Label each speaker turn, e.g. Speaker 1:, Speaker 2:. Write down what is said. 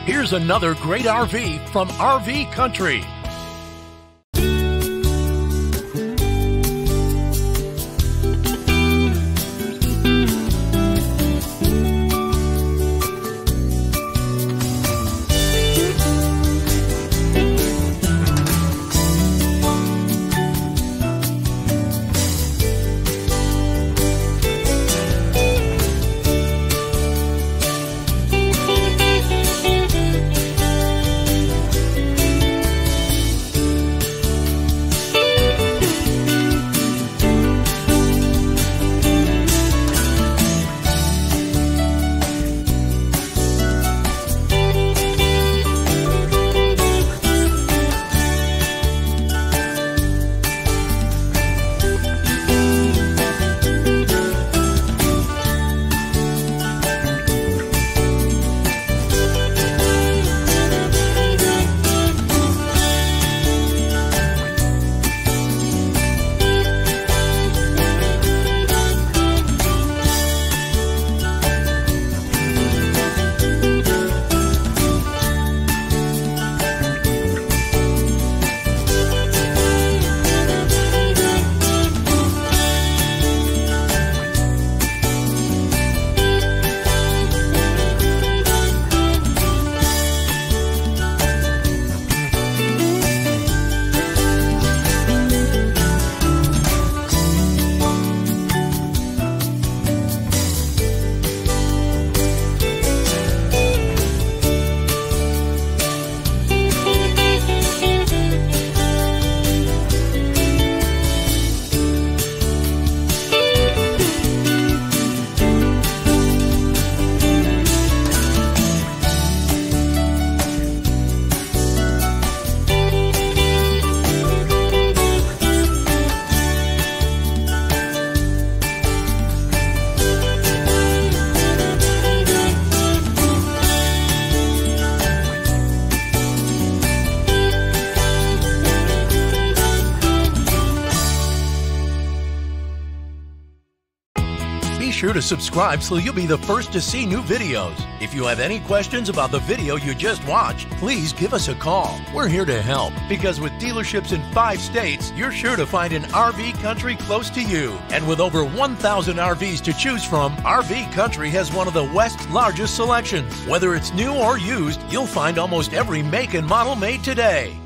Speaker 1: Here's another great RV from RV Country. Be sure to subscribe so you'll be the first to see new videos. If you have any questions about the video you just watched, please give us a call. We're here to help because with dealerships in 5 states, you're sure to find an RV Country close to you. And with over 1,000 RVs to choose from, RV Country has one of the West's largest selections. Whether it's new or used, you'll find almost every make and model made today.